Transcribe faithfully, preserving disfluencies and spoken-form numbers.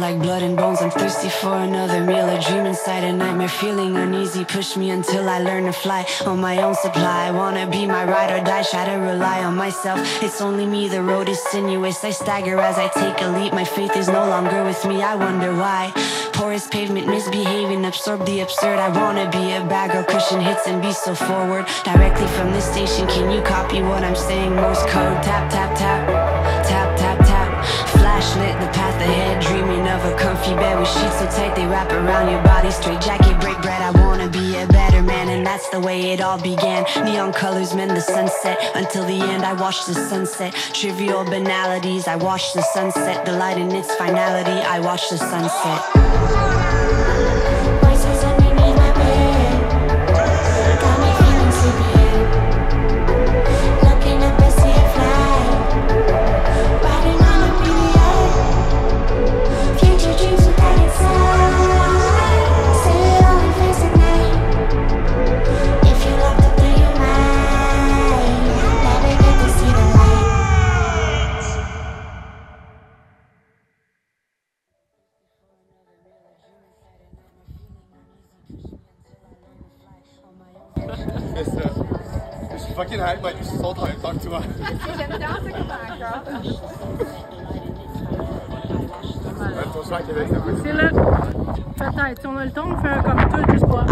like blood and bones. I'm thirsty for another meal, a dream inside a nightmare. Feeling uneasy, push me until I learn to fly on my own supply. I wanna be my ride or die, try to rely on myself. It's only me, the road is sinuous. I stagger as I take a leap. My faith is no longer with me, I wonder why. Porous pavement, misbehaving, absorb the absurd. I wanna be a bad girl, cushion hits and be so forward. Directly from this station, can you copy what I'm saying? Morse code, tap, tap, tap, tap, tap, tap. Flashlit, the path ahead, dreaming of a comfy bed with sheets so tight they wrap around your body. Straight jacket, break bread, I wanna be a better man, and that's the way it all began. Neon colors mend the sunset, until the end I watch the sunset. Trivial banalities, I watch the sunset. Delight in its finality, I watch the sunset. Voices underneath my bed got me feeling sleepy. Looking up, I see a fly riding on a B D A. Future dreams without inside. Say it all in face at night. If you locked up, then you might never get to see the light. Dus fucking hype, maar je zal het uit, dank toe. C'est là, peut-être, si on a le temps, on fait un comme tout juste pour